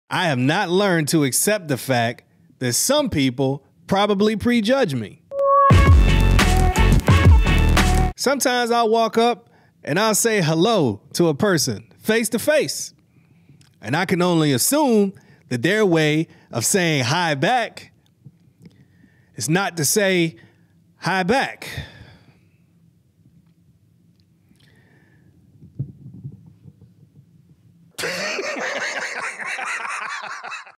I have not learned to accept the fact that some people probably prejudge me. Sometimes I'll walk up and I'll say hello to a person face to face. And I can only assume that their way of saying hi back is not to say hi back.